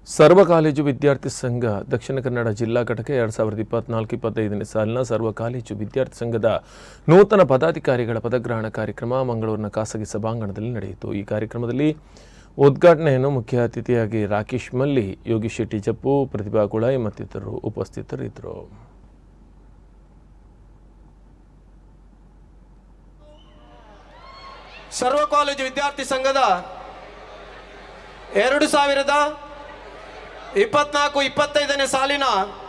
ಸರ್ವ ಕಾಲೇಜು ವಿದ್ಯಾರ್ಥಿ ಸಂಘ ದಕ್ಷಿಣ ಕನ್ನಡ ಜಿಲ್ಲಾ ಘಟಕ 2024-25ನೇ ಸಾಲಿನ ಸರ್ವ ಕಾಲೇಜು ವಿದ್ಯಾರ್ಥಿ ಸಂಘದ ನೂತನ ಪದಾಧಿಕಾರಿಗಳ ಪದಗ್ರಹಣ ಕಾರ್ಯಕ್ರಮ ಮಂಗಳೂರಿನ ಖಾಸಗಿ ಸಭಾಂಗಣದಲ್ಲಿ ನಡೆಯಿತು. ಈ ಕಾರ್ಯಕ್ರಮದಲ್ಲಿ ಉದ್ಘಾಟನೆಯನ್ನು ಮುಖ್ಯ ಅತಿಥಿಯಾಗಿ ರಾಕೇಶ್ ಮಲ್ಲಿ, ಯೋಗಿ ಶೆಟ್ಟಿ ಜಪ್ಪು, ಪ್ರತಿಭಾ ಕುಳಾಯಿ ಮತ್ತಿತರರು ಉಪಸ್ಥಿತರಿದ್ದರು. ಸರ್ವ ಕಾಲೇಜು ವಿದ್ಯಾರ್ಥಿ ಸಂಘದ 2024-25ನೇ ಸಾಲಿನ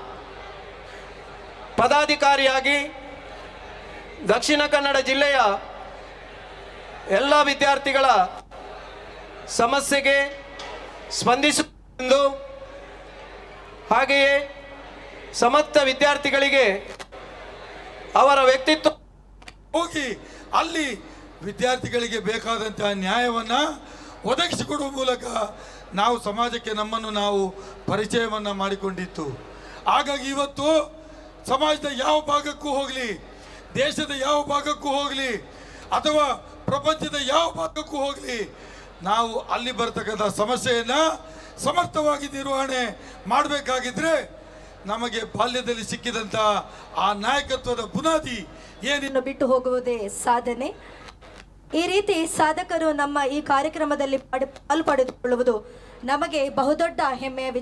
ಪದಾಧಿಕಾರಿಯಾಗಿ ದಕ್ಷಿಣ ಕನ್ನಡ ಜಿಲ್ಲೆಯ ಎಲ್ಲ ವಿದ್ಯಾರ್ಥಿಗಳ ಸಮಸ್ಯೆಗೆ ಸ್ಪಂದಿಸುವುದು, ಹಾಗೆಯೇ ಸಮಸ್ತ ವಿದ್ಯಾರ್ಥಿಗಳಿಗೆ ಅವರ ವ್ಯಕ್ತಿತ್ವ ಹೋಗಿ ಅಲ್ಲಿ ವಿದ್ಯಾರ್ಥಿಗಳಿಗೆ ಬೇಕಾದಂತಹ ನ್ಯಾಯವನ್ನು ಒದಗಿಸಿಕೊಡುವ ಮೂಲಕ ನಾವು ಸಮಾಜಕ್ಕೆ ನಮ್ಮನ್ನು ನಾವು ಪರಿಚಯವನ್ನು ಮಾಡಿಕೊಂಡಿತ್ತು. ಹಾಗಾಗಿ ಇವತ್ತು ಸಮಾಜದ ಯಾವ ಭಾಗಕ್ಕೂ ಹೋಗಲಿ, ದೇಶದ ಯಾವ ಭಾಗಕ್ಕೂ ಹೋಗಲಿ, ಅಥವಾ ಪ್ರಪಂಚದ ಯಾವ ಭಾಗಕ್ಕೂ ಹೋಗಲಿ, ನಾವು ಅಲ್ಲಿ ಬರ್ತಕ್ಕಂಥ ಸಮಸ್ಯೆಯನ್ನು ಸಮರ್ಥವಾಗಿ ನಿರ್ವಹಣೆ ಮಾಡಬೇಕಾಗಿದ್ದರೆ ನಮಗೆ ಬಾಲ್ಯದಲ್ಲಿ ಸಿಕ್ಕಿದಂಥ ಆ ನಾಯಕತ್ವದ ಬುನಾದಿ ಏನೇನು ಬಿಟ್ಟು ಹೋಗುವುದೇ ಸಾಧನೆ. ಈ ರೀತಿ ಸಾಧಕರು ನಮ್ಮ ಈ ಕಾರ್ಯಕ್ರಮದಲ್ಲಿ ಪಾಲ್ಪಡೆದುಕೊಳ್ಳುವುದು ನಮಗೆ ಬಹುದೊಡ್ಡ ಹೆಮ್ಮೆಯ